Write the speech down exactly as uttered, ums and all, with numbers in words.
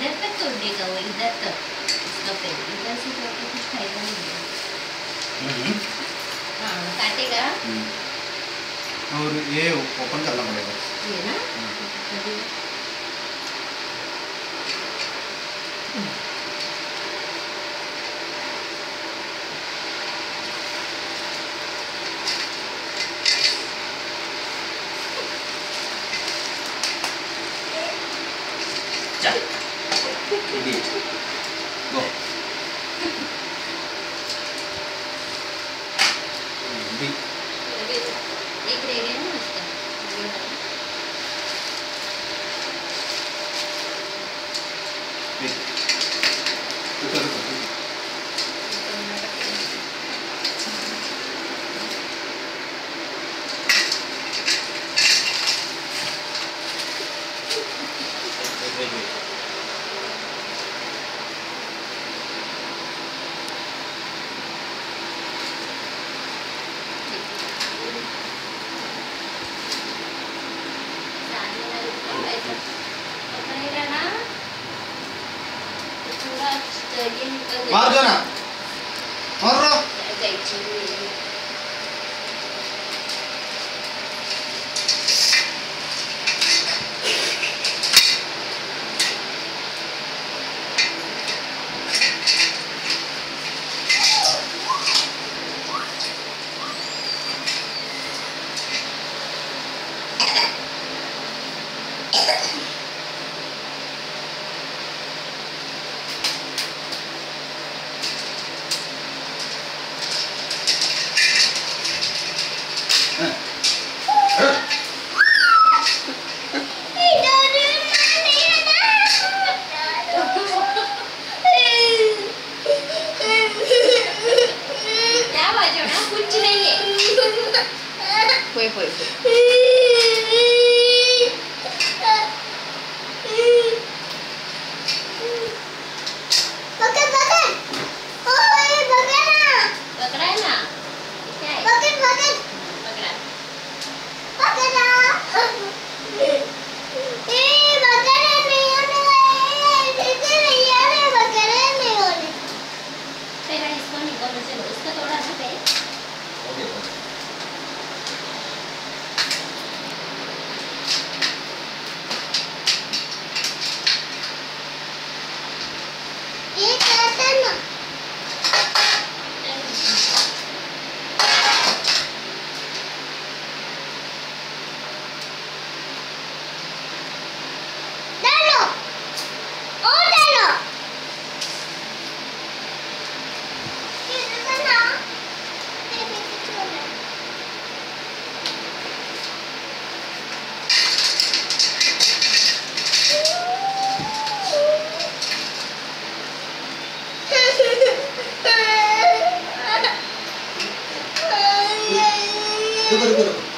इधर तक तो उड़ेगा वो, इधर तक उसका पैर, इधर से तो कुछ खाएगा नहीं। हाँ काटेगा। और ये ओपन करना पड़ेगा ये ना। चल ये गो भी एक रह गया ना उसका। ऊपर ऊपर मार दो ना, मार रहा। Fue, fue, fue. उसका थोड़ा सा पे ये कैसे ना डालो ओ डालो ये कैसे ना ये भी छोड़ रुको रुको रुको